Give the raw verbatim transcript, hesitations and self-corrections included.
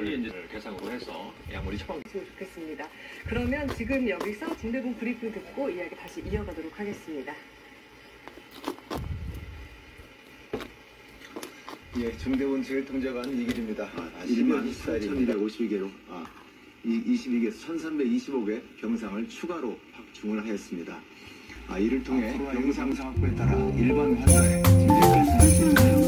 빨리 이제 대상으로 해서 약물이 처방. 좋겠습니다. 그러면 지금 여기서 중대본 브리핑 듣고 이야기 다시 이어가도록 하겠습니다. 예, 중대본 제일 통제관 이길입니다. 아, 일만 천이백오십이 개로 아, 이십이 개에서 천삼백이십오 개 병상을 추가로 확충을 하였습니다. 아, 이를 통해 병상 확보에 따라 일반 환자의 진료를